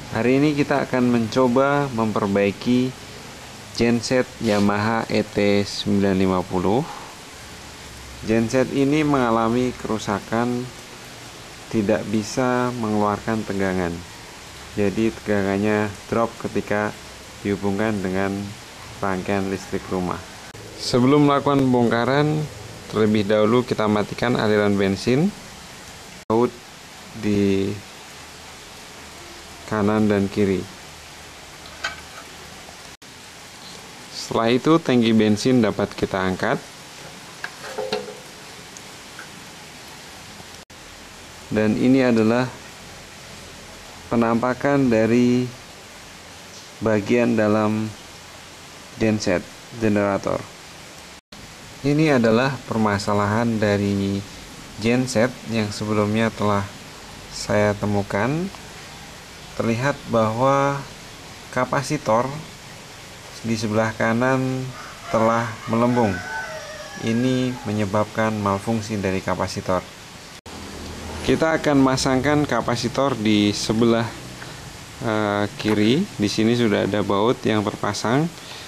Hari ini kita akan mencoba memperbaiki genset Yamaha ET950. Genset ini mengalami kerusakan, tidak bisa mengeluarkan tegangan. Jadi tegangannya drop ketika dihubungkan dengan rangkaian listrik rumah. Sebelum melakukan pembongkaran, terlebih dahulu kita matikan aliran bensin baut di kanan dan kiri. Setelah itu tangki bensin dapat kita angkat. Dan ini adalah penampakan dari bagian dalam genset generator. Ini adalah permasalahan dari genset yang sebelumnya telah saya temukan. Terlihat bahwa kapasitor di sebelah kanan telah melembung. Ini menyebabkan malfungsi dari kapasitor. Kita akan masangkan kapasitor di sebelah kiri. Di sini sudah ada baut yang terpasang.